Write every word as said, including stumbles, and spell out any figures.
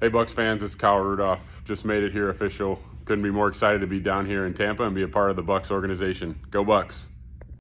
Hey Bucs fans, it's Kyle Rudolph. Just made it here official. Couldn't be more excited to be down here in Tampa and be a part of the Bucs organization. Go Bucs!